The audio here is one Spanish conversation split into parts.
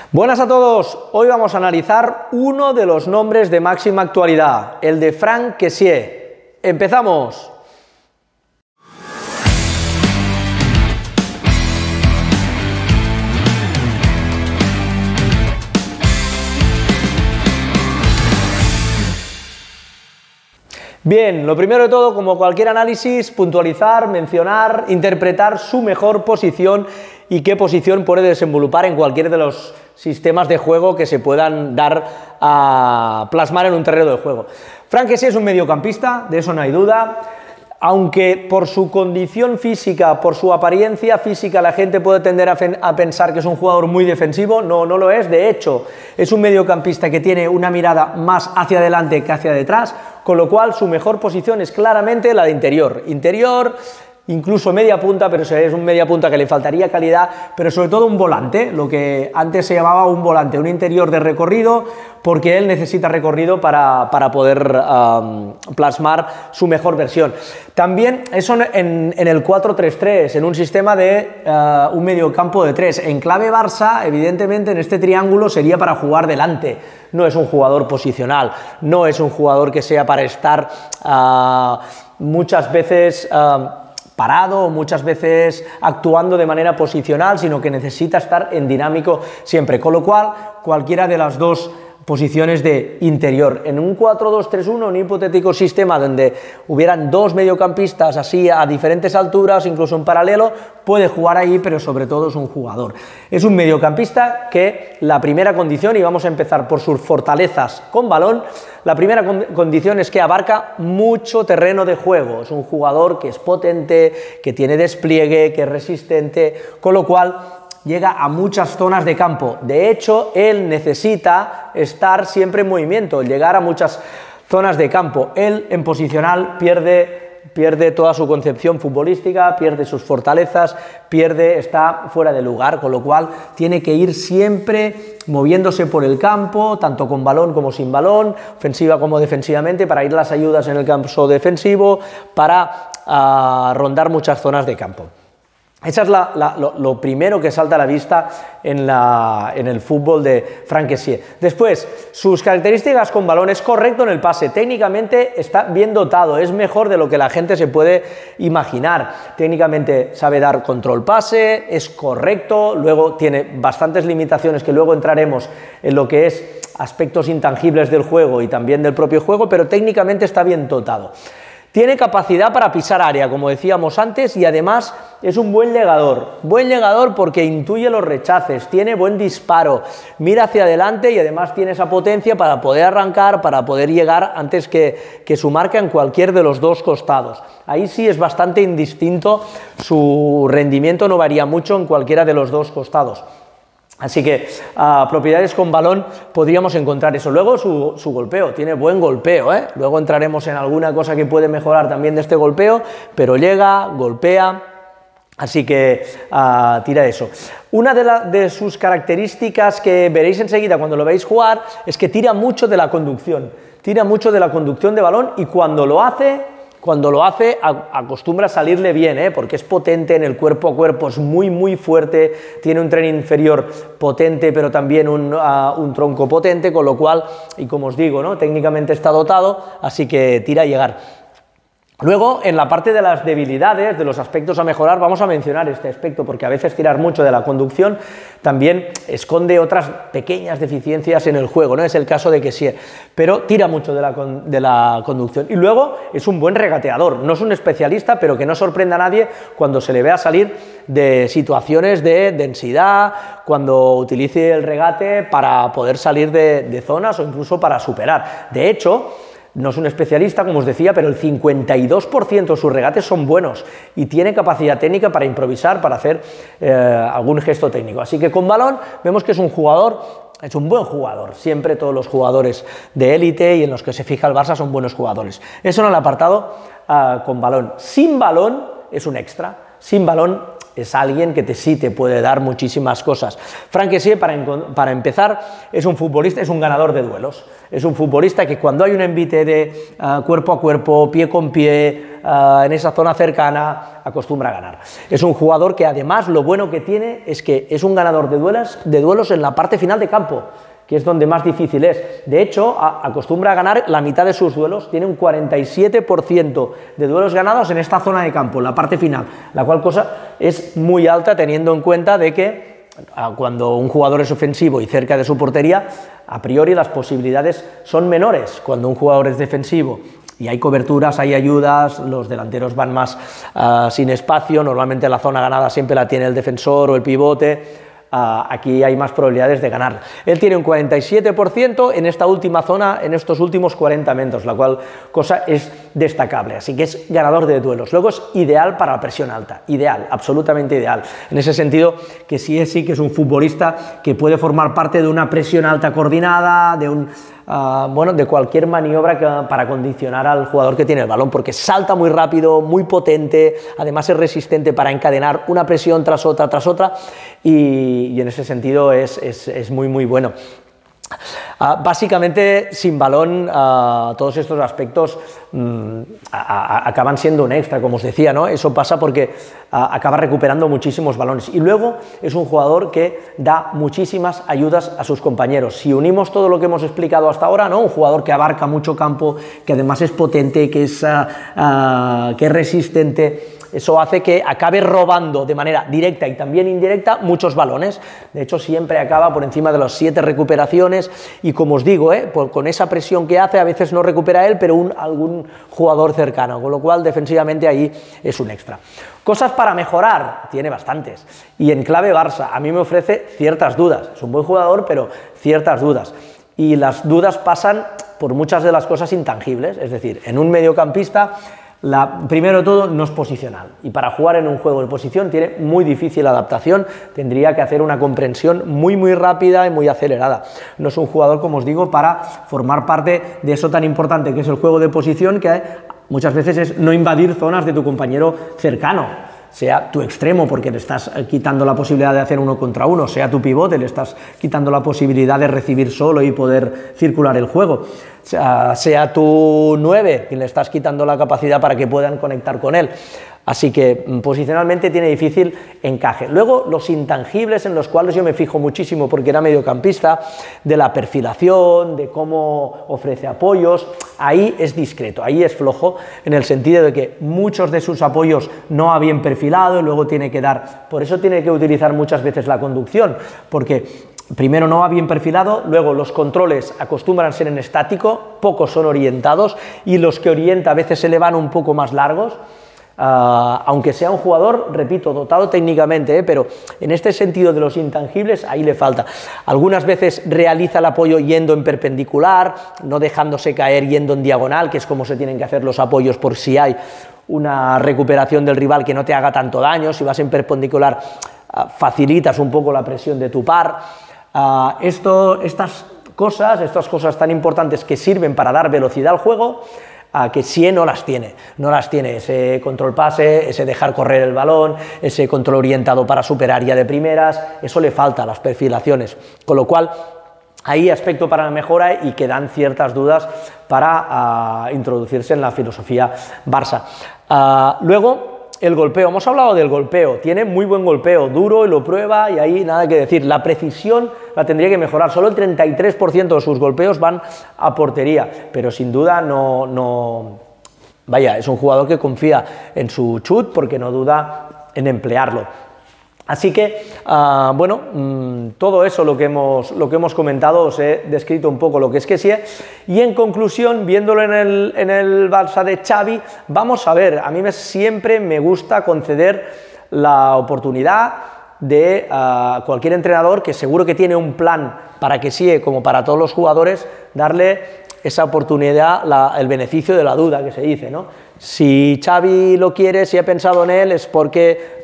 Buenas a todos, hoy vamos a analizar uno de los nombres de máxima actualidad, el de Franck Kessié. ¡Empezamos! Bien, lo primero de todo, como cualquier análisis, puntualizar, mencionar, interpretar su mejor posición y qué posición puede desenvolupar en cualquier de los sistemas de juego que se puedan dar a plasmar en un terreno de juego. Franck Kessié es un mediocampista, de eso no hay duda, aunque por su condición física, por su apariencia física, la gente puede tender a pensar que es un jugador muy defensivo. No lo es. De hecho, es un mediocampista que tiene una mirada más hacia adelante que hacia detrás, con lo cual su mejor posición es claramente la de interior. Interior, incluso media punta, pero es un media punta que le faltaría calidad, pero sobre todo un volante, lo que antes se llamaba un volante, un interior de recorrido, porque él necesita recorrido para poder plasmar su mejor versión. También eso en el 4-3-3, en un sistema de un mediocampo de 3. En clave Barça, evidentemente en este triángulo sería para jugar delante. No es un jugador posicional, no es un jugador que sea para estar muchas veces parado, muchas veces actuando de manera posicional, sino que necesita estar en dinámico siempre, con lo cual cualquiera de las dos posiciones de interior. En un 4-2-3-1, un hipotético sistema donde hubieran dos mediocampistas así a diferentes alturas, incluso en paralelo, puede jugar ahí, pero sobre todo es un jugador. Es un mediocampista que la primera condición, y vamos a empezar por sus fortalezas con balón, la primera condición es que abarca mucho terreno de juego. Es un jugador que es potente, que tiene despliegue, que es resistente, con lo cual llega a muchas zonas de campo. De hecho, él necesita estar siempre en movimiento, llegar a muchas zonas de campo. Él en posicional pierde toda su concepción futbolística, pierde sus fortalezas, está fuera de lugar, con lo cual tiene que ir siempre moviéndose por el campo, tanto con balón como sin balón, ofensiva como defensivamente, para ir las ayudas en el campo defensivo, para rondar muchas zonas de campo. Esa es lo primero que salta a la vista en el fútbol de Franck Kessié. Después, sus características con balón: es correcto en el pase, técnicamente está bien dotado, es mejor de lo que la gente se puede imaginar. Técnicamente sabe dar control pase, es correcto, luego tiene bastantes limitaciones que luego entraremos en lo que es aspectos intangibles del juego y también del propio juego, pero técnicamente está bien dotado. Tiene capacidad para pisar área, como decíamos antes, y además es un buen llegador porque intuye los rechaces, tiene buen disparo, mira hacia adelante y además tiene esa potencia para poder arrancar, para poder llegar antes que su marca en cualquier de los dos costados. Ahí sí es bastante indistinto, su rendimiento no varía mucho en cualquiera de los dos costados. Así que propiedades con balón podríamos encontrar eso. Luego su golpeo, tiene buen golpeo, ¿eh? Luego entraremos en alguna cosa que puede mejorar también de este golpeo, pero llega, golpea, así que tira eso. Una de sus características que veréis enseguida cuando lo veáis jugar es que tira mucho de la conducción de balón, y cuando lo hace acostumbra a salirle bien, porque es potente en el cuerpo a cuerpo, es muy fuerte, tiene un tren inferior potente, pero también un tronco potente, con lo cual, y como os digo, ¿no?, técnicamente está dotado, así que tira a llegar. Luego, en la parte de las debilidades, de los aspectos a mejorar, vamos a mencionar este aspecto, porque a veces tirar mucho de la conducción también esconde otras pequeñas deficiencias en el juego, no es el caso de Kessié, pero tira mucho de la conducción. Y luego es un buen regateador, no es un especialista, pero que no sorprenda a nadie cuando se le vea salir de situaciones de densidad, cuando utilice el regate para poder salir de zonas o incluso para superar. De hecho, no es un especialista, como os decía, pero el 52% de sus regates son buenos y tiene capacidad técnica para improvisar, para hacer algún gesto técnico. Así que con balón vemos que es un buen jugador. Siempre todos los jugadores de élite y en los que se fija el Barça son buenos jugadores. Eso en el apartado con balón. Sin balón es un extra. Sin balón es alguien que sí te puede dar muchísimas cosas. Franck Kessié, para empezar, es un futbolista, es un ganador de duelos. Es un futbolista que cuando hay un envite de cuerpo a cuerpo, pie con pie, en esa zona cercana, acostumbra a ganar. Es un jugador que además lo bueno que tiene es que es un ganador de duelos en la parte final de campo, que es donde más difícil es. De hecho, acostumbra a ganar la mitad de sus duelos, tiene un 47% de duelos ganados en esta zona de campo, en la parte final, la cual cosa es muy alta teniendo en cuenta de que cuando un jugador es ofensivo y cerca de su portería, a priori las posibilidades son menores. Cuando un jugador es defensivo y hay coberturas, hay ayudas, los delanteros van más sin espacio, normalmente la zona ganada siempre la tiene el defensor o el pivote. Aquí hay más probabilidades de ganar. Él tiene un 47% en esta última zona, en estos últimos 40 metros, la cual cosa es destacable, así que es ganador de duelos. Luego es ideal para la presión alta, ideal, absolutamente ideal. En ese sentido, que sí que es un futbolista que puede formar parte de una presión alta coordinada, de cualquier maniobra para condicionar al jugador que tiene el balón, porque salta muy rápido, muy potente, además es resistente para encadenar una presión tras otra, y en ese sentido es muy bueno. Básicamente, sin balón, todos estos aspectos acaban siendo un extra, como os decía, ¿no? Eso pasa porque acaba recuperando muchísimos balones. Y luego es un jugador que da muchísimas ayudas a sus compañeros. Si unimos todo lo que hemos explicado hasta ahora, ¿no? Un jugador que abarca mucho campo, que además es potente, que es resistente, eso hace que acabe robando de manera directa y también indirecta muchos balones. De hecho, siempre acaba por encima de las 7 recuperaciones y, como os digo, con esa presión que hace, a veces no recupera él, pero algún jugador cercano, con lo cual defensivamente ahí es un extra. Cosas para mejorar, tiene bastantes. Y en clave Barça, a mí me ofrece ciertas dudas. Es un buen jugador, pero ciertas dudas. Y las dudas pasan por muchas de las cosas intangibles, es decir, en un mediocampista, primero de todo, no es posicional, y para jugar en un juego de posición tiene muy difícil adaptación, tendría que hacer una comprensión muy rápida y muy acelerada. No es un jugador, como os digo, para formar parte de eso tan importante que es el juego de posición, que muchas veces es no invadir zonas de tu compañero cercano, sea tu extremo porque le estás quitando la posibilidad de hacer 1 contra 1, sea tu pivote, le estás quitando la posibilidad de recibir solo y poder circular el juego, sea tu 9, que le estás quitando la capacidad para que puedan conectar con él. Así que posicionalmente tiene difícil encaje. Luego, los intangibles en los cuales yo me fijo muchísimo porque era mediocampista, de la perfilación, de cómo ofrece apoyos, ahí es discreto, ahí es flojo, en el sentido de que muchos de sus apoyos no ha bien perfilado y luego tiene que dar, por eso tiene que utilizar muchas veces la conducción, porque primero no va bien perfilado, luego los controles acostumbran a ser en estático, pocos son orientados y los que orienta a veces se le van un poco más largos. Aunque sea un jugador, repito, dotado técnicamente, pero en este sentido de los intangibles, ahí le falta. Algunas veces realiza el apoyo yendo en perpendicular, no dejándose caer yendo en diagonal, que es como se tienen que hacer los apoyos por si hay una recuperación del rival que no te haga tanto daño. Si vas en perpendicular, facilitas un poco la presión de tu par. Estas cosas tan importantes que sirven para dar velocidad al juego, que Kessié no las tiene, ese control pase, ese dejar correr el balón, ese control orientado para superárea de primeras, eso le falta a las perfilaciones, con lo cual hay aspecto para la mejora y que dan ciertas dudas para introducirse en la filosofía Barça. Luego, el golpeo, hemos hablado del golpeo, tiene muy buen golpeo, duro y lo prueba y ahí nada que decir. La precisión la tendría que mejorar, solo el 33% de sus golpeos van a portería, pero sin duda es un jugador que confía en su chut porque no duda en emplearlo. Así que, todo eso lo que hemos comentado, os he descrito un poco lo que es Kessié, y en conclusión, viéndolo en el Barça de Xavi, vamos a ver, a mí siempre me gusta conceder la oportunidad de cualquier entrenador que seguro que tiene un plan para Kessié como para todos los jugadores, darle esa oportunidad, el beneficio de la duda que se dice, ¿no? Si Xavi lo quiere, si ha pensado en él, es porque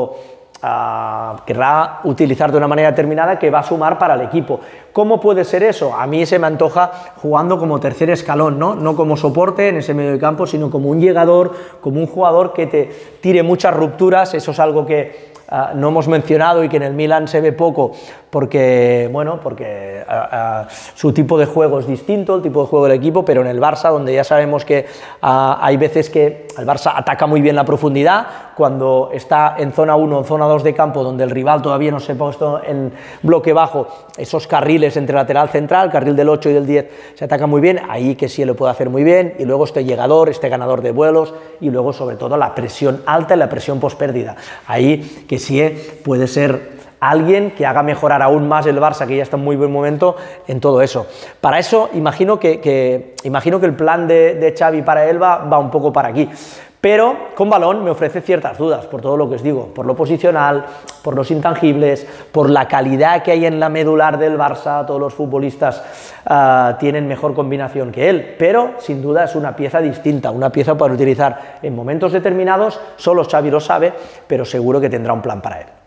querrá utilizar de una manera determinada que va a sumar para el equipo. ¿Cómo puede ser eso? A mí se me antoja jugando como tercer escalón, no como soporte en ese medio de campo, sino como un llegador, como un jugador que te tire muchas rupturas. Eso es algo que no hemos mencionado y que en el Milan se ve poco porque, bueno, porque su tipo de juego es distinto, el tipo de juego del equipo, pero en el Barça, donde ya sabemos que hay veces que el Barça ataca muy bien la profundidad, cuando está en zona 1 o zona 2 de campo, donde el rival todavía no se ha puesto en bloque bajo, esos carriles entre lateral central, carril del 8 y del 10, se ataca muy bien, ahí que sí lo puede hacer muy bien, y luego este llegador, este ganador de vuelos, y luego sobre todo la presión alta y la presión pospérdida, ahí que sí puede ser alguien que haga mejorar aún más el Barça, que ya está en muy buen momento en todo eso. Para eso, imagino que el plan de Xavi para él va un poco para aquí. Pero con balón me ofrece ciertas dudas, por todo lo que os digo, por lo posicional, por los intangibles, por la calidad que hay en la medular del Barça, todos los futbolistas tienen mejor combinación que él, pero sin duda es una pieza distinta, una pieza para utilizar en momentos determinados, solo Xavi lo sabe, pero seguro que tendrá un plan para él.